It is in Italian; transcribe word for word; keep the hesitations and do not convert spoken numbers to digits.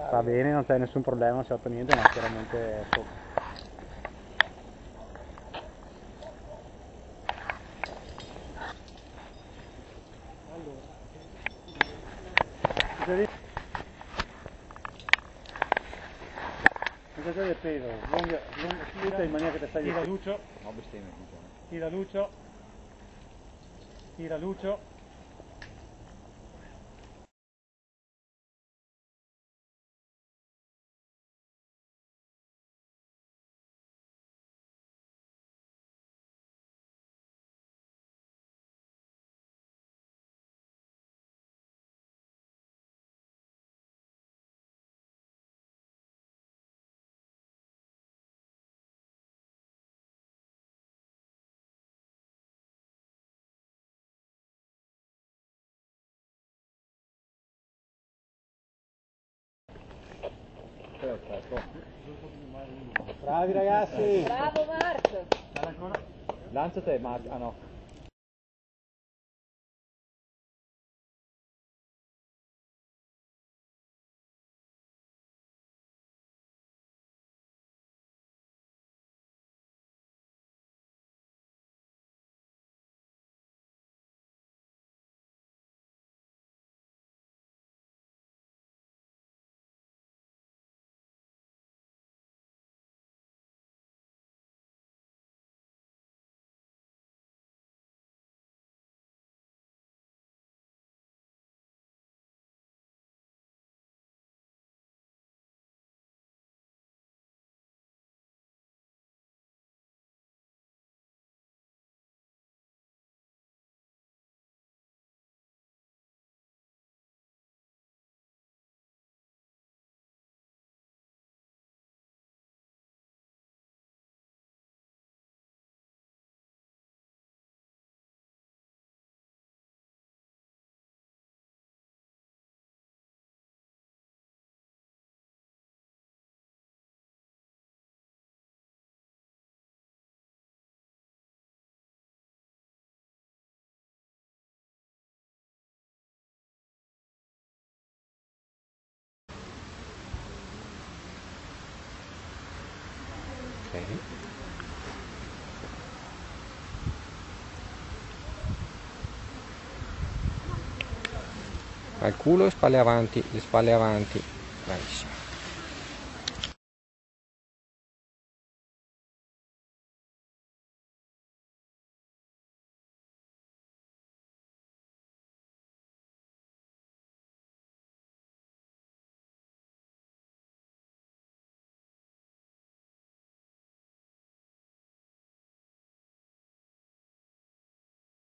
Va bene, non c'è nessun problema, non si è fatto niente, ma chiaramente sopra. Allora, il peso, lunga, lunga, tira in maniera che te stai tira Lucio, no bestemmia, tira Lucio, tira Lucio. Perfetto. Bravi ragazzi! Bravo Marco! Lancia te, Marco. Ah no. Okay. Al culo e spalle avanti, le spalle avanti, bravissimo.